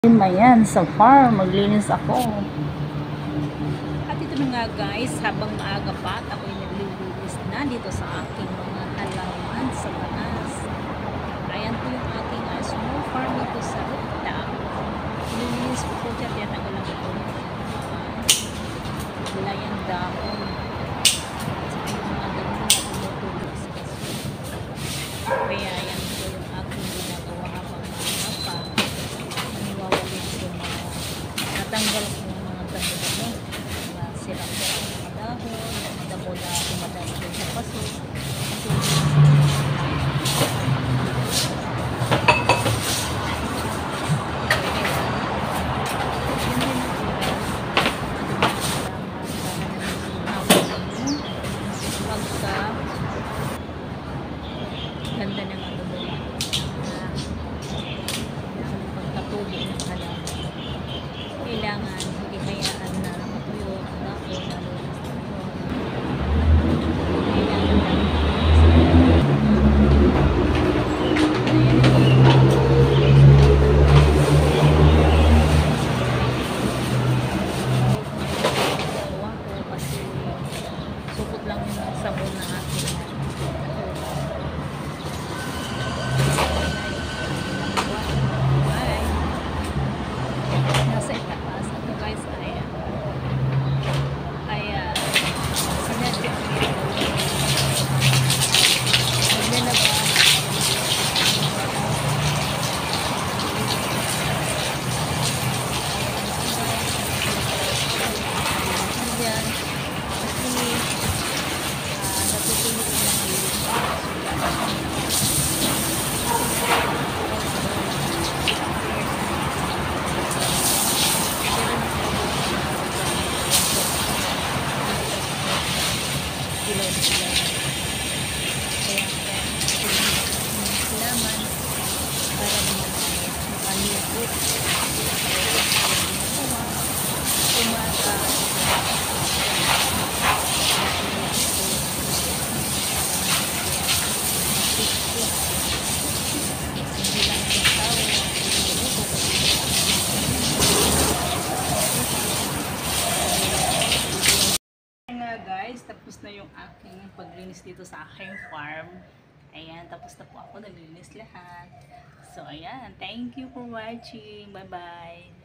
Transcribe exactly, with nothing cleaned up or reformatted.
Mayan, sa farm, maglinis ako. At ito na nga guys, habang maaga pa at ako'y naglilinis na dito sa aking mga halaman sa banas. Ayan po yung aking uh, small farm dito sa rooftop. Nilinis ko po siya, tinatanggal lang ito. Wala yung dahon. At saka yung mga dahon na tumutulog sa kaso. Kaya yan po yung aking ginagawa habang maaga pa. Niwawalin ko mga natanggal ko yung mga damo-damo. Mga sirang-sira ng mga dahon, mga damo na tumadami doon sa paso. Ganda ng ano mo na pagkatubo ng halaman. Kailangan hindi hayaan na matuyo ang dahon lalo na sa taon. Kailangan lang gawa ko kasi supot lang yung sabon na akin. Nasa itaas ako guys ay ay uh, sinadya maglalaba dyan kasi uh, natutulog yung mga lupa. Silaw-silaw. Kaya silaman para naman makaligo. Umaka. Hindi lang yung tao. Nga guys, tapos na yung aking paglinis dito sa aking farm. Ayan, tapos na po ako naglinis lahat. So ayan, thank you for watching. Bye bye.